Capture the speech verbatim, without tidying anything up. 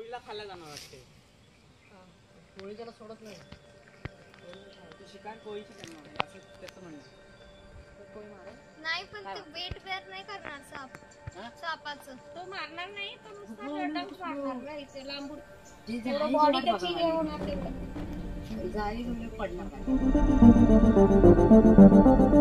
कोळीला खायला जाणार वाटते. कोळी त्याला सोडत नाही. शिकार कोळीची करणार असं त्याचं म्हणणं. नाही पण ते वेट वेअर नाही करणार साप. सापाचं तो मारणार नाही तो नुसता डंक मारणार ना इथे लांबून. बॉडी त्याची हे होणार ते जाळी पडणार.